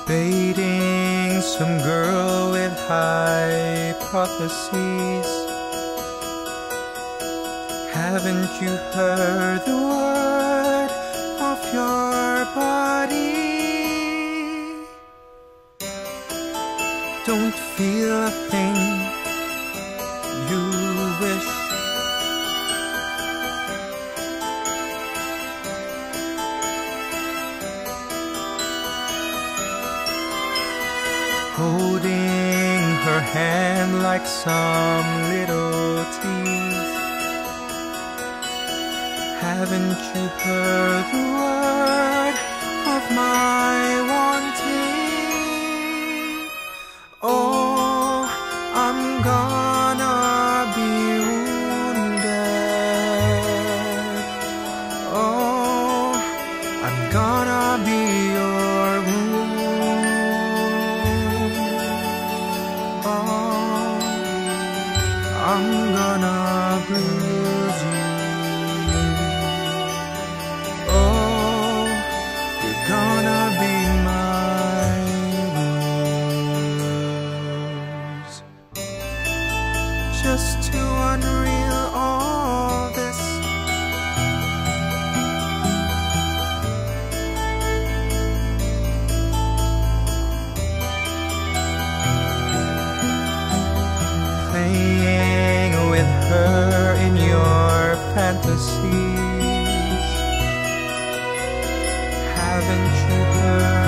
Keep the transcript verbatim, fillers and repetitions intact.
Dating some girl with hypotheses. Haven't you heard the word of your body? Don't feel a thing you wish. Holding her hand like some little tease. Haven't you heard the word of my wanting? Oh, I'm gonna be wounded. Oh, I'm gonna be your wound. Oh, I'm gonna bruise you. Oh, you're gonna be my wounds. Just too unreal, all this. Playing with her in your fantasies. Haven't you heard